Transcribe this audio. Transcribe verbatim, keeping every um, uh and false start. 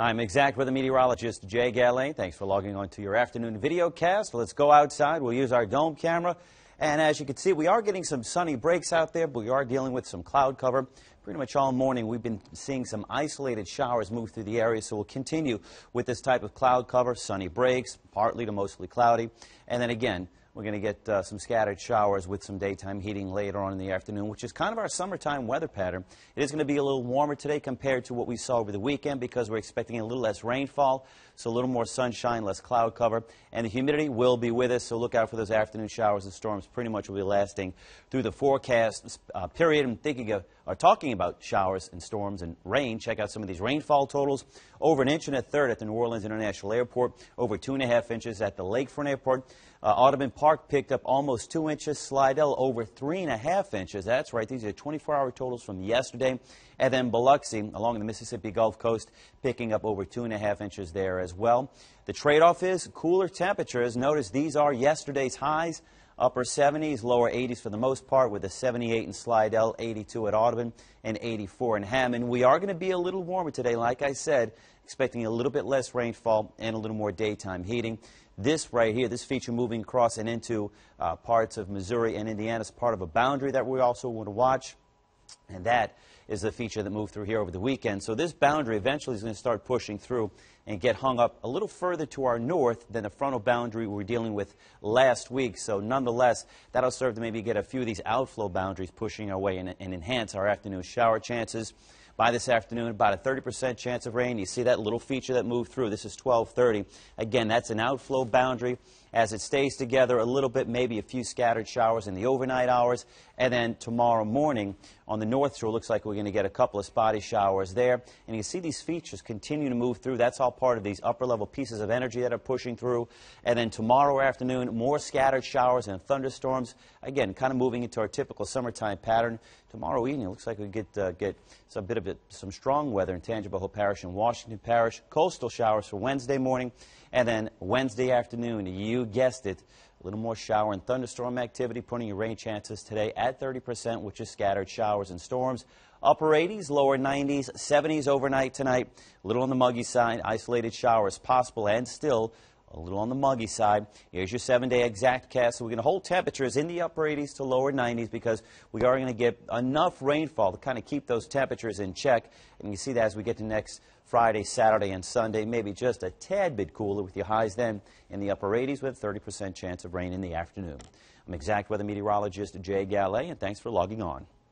I'm exact weather meteorologist Jay Gallane. Thanks for logging on to your afternoon video cast. Let's go outside. We'll use our dome camera. And as you can see, we are getting some sunny breaks out there, but we are dealing with some cloud cover. Pretty much all morning, we've been seeing some isolated showers move through the area, so we'll continue with this type of cloud cover, sunny breaks, partly to mostly cloudy. And then again, we're going to get uh, some scattered showers with some daytime heating later on in the afternoon, which is kind of our summertime weather pattern. It is going to be a little warmer today compared to what we saw over the weekend because we're expecting a little less rainfall, so a little more sunshine, less cloud cover. And the humidity will be with us, so look out for those afternoon showers and storms. Pretty much will be lasting through the forecast uh, period. I'm thinking of, or talking about showers and storms and rain. Check out some of these rainfall totals. Over an inch and a third at the New Orleans International Airport, over two and a half inches at the Lakefront Airport. Uh, Audubon Park picked up almost two inches. Slidell over three and a half inches. That's right. These are twenty-four hour totals from yesterday. And then Biloxi along the Mississippi Gulf Coast picking up over two and a half inches there as well. The trade-off is cooler temperatures. Notice these are yesterday's highs. Upper seventies, lower eighties for the most part, with a seventy-eight in Slidell, eighty-two at Audubon, and eighty-four in Hammond. We are going to be a little warmer today, like I said, expecting a little bit less rainfall and a little more daytime heating. This right here, this feature moving across and into uh, parts of Missouri and Indiana is part of a boundary that we also want to watch. And that is the feature that moved through here over the weekend. So this boundary eventually is going to start pushing through and get hung up a little further to our north than the frontal boundary we were dealing with last week. So nonetheless, that'll serve to maybe get a few of these outflow boundaries pushing our way and, and enhance our afternoon shower chances. By this afternoon, about a thirty percent chance of rain. You see that little feature that moved through. This is twelve thirty. Again, that's an outflow boundary. As it stays together a little bit, maybe a few scattered showers in the overnight hours. And then tomorrow morning on the North Shore, looks like we're going to get a couple of spotty showers there. And you see these features continue to move through. That's all part of these upper level pieces of energy that are pushing through. And then tomorrow afternoon, more scattered showers and thunderstorms. Again, kind of moving into our typical summertime pattern. Tomorrow evening, it looks like we get uh, get some bit of it, some strong weather in Tangipahoa Hill Parish and Washington Parish. Coastal showers for Wednesday morning. And then Wednesday afternoon, you guessed it, a little more shower and thunderstorm activity, putting your rain chances today at thirty percent, which is scattered showers and storms. Upper eighties, lower nineties, seventies overnight tonight. A little on the muggy side, isolated showers possible and still a little on the muggy side. Here's your seven-day exact cast. So we're going to hold temperatures in the upper eighties to lower nineties because we are going to get enough rainfall to kind of keep those temperatures in check. And you see that as we get to next Friday, Saturday, and Sunday, maybe just a tad bit cooler with your highs then in the upper eighties with a thirty percent chance of rain in the afternoon. I'm exact weather meteorologist Jay Gallane, and thanks for logging on.